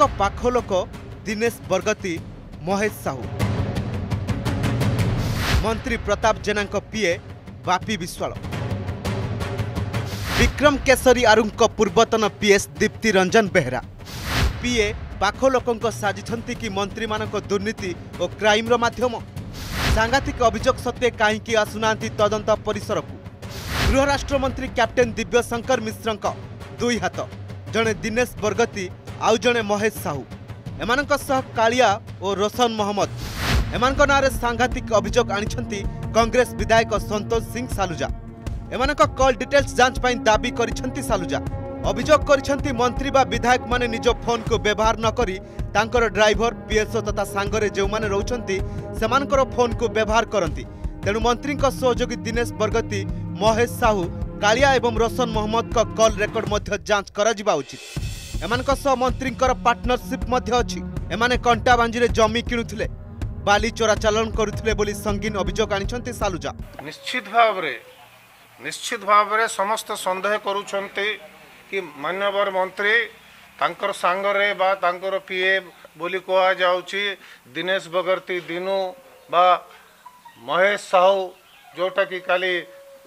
पाख लोक दिनेश बरगती महेश साहू मंत्री प्रताप जेना पीए बापी विश्वाल विक्रम केसरी आरुंक पूर्वतन पीएस दीप्ति रंजन बेहरा पीए पाख लोक साजिछंती कि मंत्री मानक दुर्नीति और क्राइम रो माध्यम सांघातिक अभियोग सत्वे कहीं आसुना तदंत परिसर को गृह राष्ट्र मंत्री कैप्टेन दिव्यशंकर मिश्रक दुई हाथ जड़े दिनेश बरगती आउ जड़े महेश साहू एमानक सह कालिया और रोशन मोहम्मद एमानक नारे सांघातिक अभियोग आनिछंती कांग्रेस विधायक संतोष सिंह सालुजा एमानक कॉल डिटेल्स जांच पाई दाबी करिछंती सालुजा अभियोग करिछंती मंत्री बा विधायक माने निज फोन को व्यवहार न करी तांकर ड्राइवर पीएसओ तथा सांगरे जो माने रहउछंती सेमानकर फोन को व्यवहार करंती तेणु मंत्री सहयोगी दिनेश बरगती महेश साहू कालिया एवं रोशन मोहम्मद का कॉल रेकर्ड मध्य जांच करा जिबा उचित एमानक सह मंत्रींकर पार्टनरशिप मध्य अछि एमाने कंटा बांजीरे जमी किणुथिले बाली चोरा चालन करुथिले बोली संगीन अभियोग आनिछंती सालुजा निश्चित भावरे समस्त संदेह करूछंती कि माननीय मंत्री तांकर सांगरे बा तांकर पीए बोली कहा जाउची दिनेश बगर्ती दिनू बा महेश साहू जोटा कि काली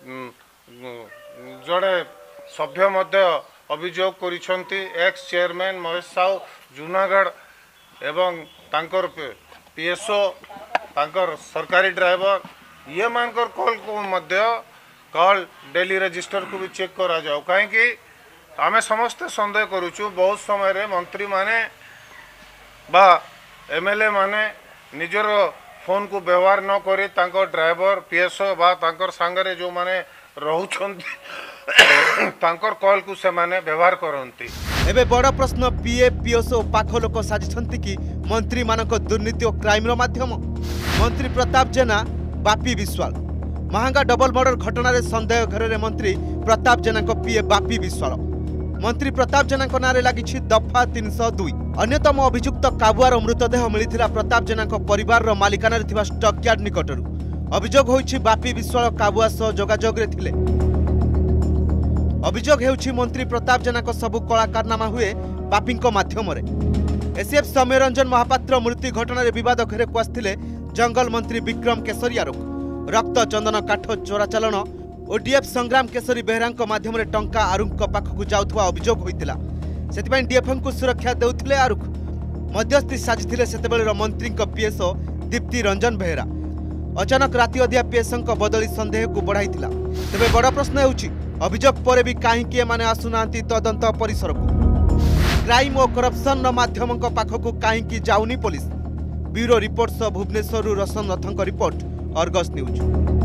जड़े सभ्य मध्य अभियोग करिछंती एक्स चेयरमैन महेश साहू जूनागढ़ एवं तांकर पीएसओ तांकर सरकारी ड्राइवर ये मानकर कॉल को मध्य कॉल डेली रजिस्टर को भी चेक करा जाओ कहीं आमे समस्ते संदेह करूचु बहुत समय रे मंत्री माने बा एमएलए माने निजर फोन को व्यवहार न करी तांकर ड्राइवर पीएसओ बा तांकर सांगरे जो माने रहउछंती तांकर कॉल को से माने व्यवहार करंती एबे बड़ प्रश्न पीए पीएसओ पाख लोक साजिछंती कि मंत्री मानक दुर्नीति और क्राइम रो माध्यम मंत्री प्रताप जेना बापी विश्वाल महांगा डबल मर्डर घटना रे संदेह घर रे मंत्री प्रताप जेना को पीए बापी विश्वाल मंत्री प्रताप जेना नारे लगी दफा 302 अन्यतम अभियुक्त काबुआर मृतदेह मिलिथिला प्रताप जेना परिवार रो मालिकाना रे स्टक यार्ड निकटरू अभियोग होइछि बापी विश्वाल काबुआ सह जोगाजोग रे थिले अभियोग हेउछि मंत्री प्रताप जेना सबु कलाकारनामा हुए बापींको माध्यम रे एसीएफ सौम्य रंजन महापात्र मृत्यु घटना रे विवाद घेरे को आस्थिले जंगल मंत्री विक्रम केसरी आरोप रक्त चंदन काठ चोराचालन ओडीएफ संग्राम केसरी बेहरा माध्यम रे टंका आरुख पाखक जाउथवा अभियोग होइतिला सेतिबाई डीएफएम को सुरक्षा देउथिले आरुख मध्यस्थी साजिथिले सेतेबेले मंत्री पीएसओ दीप्ति रंजन बेहरा अचानक राति अधिया पीएसओ बदली संदेह को बढ़ाइतिला तेबे बड़ प्रश्न हेउछि अभियोग पर भी कहीं माने आसुनांती तदंत परिसर को क्राइम और करप्शन माध्यम पाखक कहीं जाउनी police bureau report Bhubaneswar Roshan रथों रिपोर्ट अर्गस न्यूज।